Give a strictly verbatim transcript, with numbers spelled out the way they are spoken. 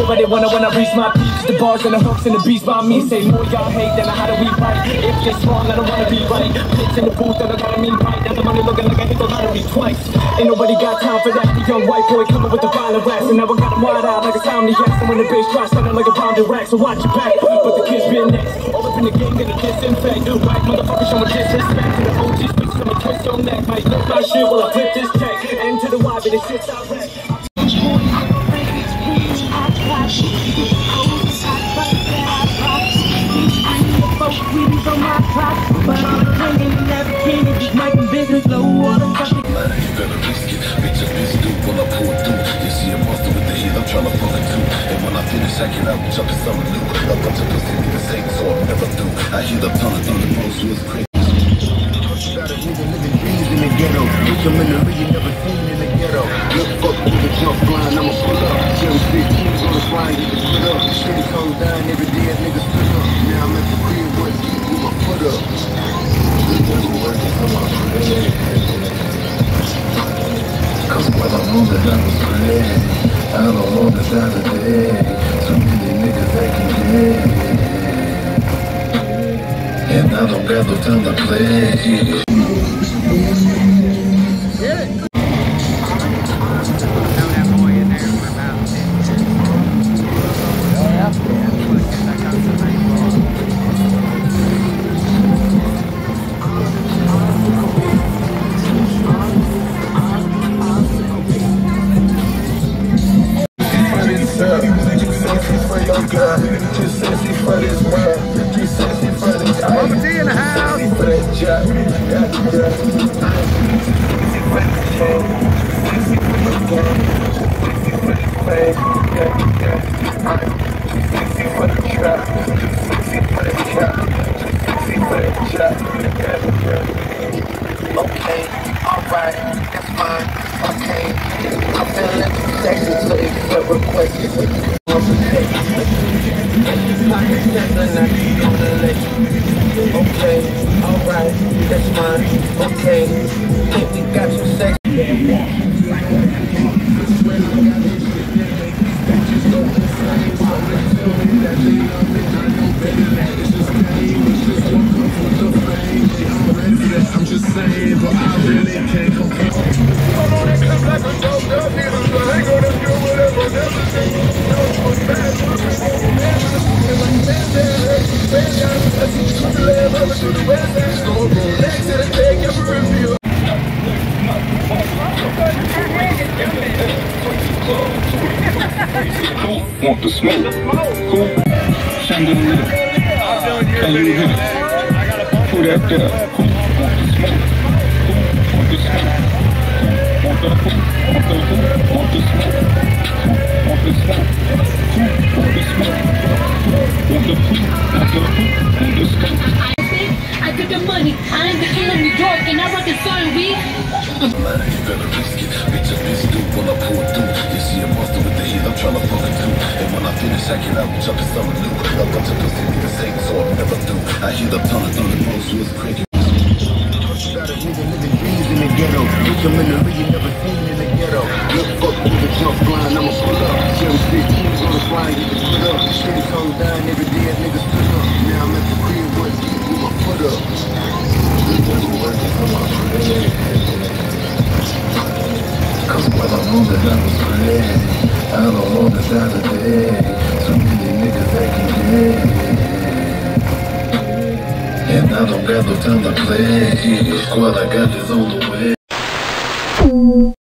Nobody wanna when I reach my peaks. The bars and the hooks and the beats by me. Say more y'all hate than how do we write. If this wrong, I don't wanna be right. Pitch in the booth, I don't gotta mean right. Now the money looking like I hit the lottery twice. Ain't nobody got time for that. The young white boy coming with the violent raps. And now I got him wide out like a Tommy Jackson. When the bass drops, sounding like a pounded rack. So watch your back, but the kids been next. All up in the game, gonna disinfect. White motherfuckers showing disrespect to the O Gs, bitches, I'ma twist your neck. Might look my shit while I flip this check. And to the Y, but this shit's out wreck. On my clock, but I'm hanging and never king. Just making business, low water. You better risk it, bitch. A bitch do when I pull through. You see a monster with the heat, I'm tryna fuck it too. And when I finish, I get out and jump in something new. A bunch of pussy niggas say so I'll never do. I hear the ton of thunder, most was crazy. Got a nigga living dreams in the ghetto. Bitch, I'm in the rig, you never seen in the ghetto. Look fuck with the jump flying, I'ma pull up. Seven fifteens on the flying, get the split up. Shit comes down every day, niggas split up. Now I'm at the crib, one deep with my foot up. Cause when I know that I was playing, I don't want to die today. Too many niggas acting dead, and I don't got no time to play. Too sexy for this world, too sexy for this ice. Mama T in the house. For that job, yeah, yeah. Sexy for the show, sexy for the game, sexy for the fame, yeah, yeah. Sexy for the trap, sexy for the trap, sexy for the trap, yeah, yeah. Okay, alright, that's fine, okay. I'm feeling sexy, so if you request it. Okay, alright, that's fine, okay, think we got you sexy. I'm just saying, but I really can't compare. I'm on that club like a dope, dope, niggas, but I ain't gonna do whatever, never say. No, it's bad, want the smoke? Cool. Sundown Zv six. Can you hear it? Who that there? Who want the smoke? Who want the smoke? Want the who? Want the who? Want the smoke? Who want the smoke? Who want the smoke? Want the who? Want the who? Want the smoke? I think I get the money. I ain't the king of New York, and I rock the sun week. You better risk it, bitch. A bitch do when I pull through. You see a monster with the heat, I'm tryna fuck it too. And when I finish, I get out and jump in something new. A bunch of pussy niggas say so I'll never do. I hear the ton of thunder, most was crazy. Got a nigga living dreams in the ghetto. Bitch, I'm in the rig, you never seen in the ghetto. Look fuck with the jump flying, I'ma pull up. Seven fifteens on the flying, get the split up. Shit comes down every day, niggas split up. Now I'm at the crib, one deep with my foot up. Cause when I know that I was playing, I don't want to die today. Too many niggas acting dead, and I don't got no time to play. Squad I got is on the way.